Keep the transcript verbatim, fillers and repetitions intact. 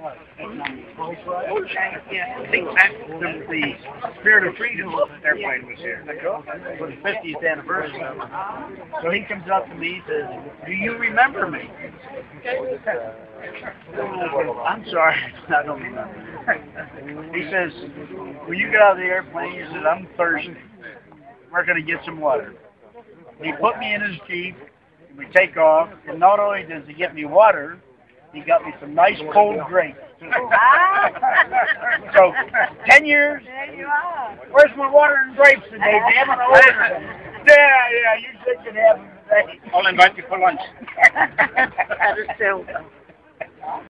Yeah, I think that's the, the Spirit of Freedom airplane was here. For the fiftieth anniversary. So he comes up to me and says, "Do you remember me?" I'm sorry, I don't remember. He says, "When you get out of the airplane," he says, "I'm thirsty. We're going to get some water." He put me in his Jeep, and we take off, and not only does he get me water, he got me some nice cold grapes. So, ten years. There you are. Where's my water and grapes today, damn it? I ordered them. Yeah, yeah, you should can have them today. I'll invite you for lunch. That is so.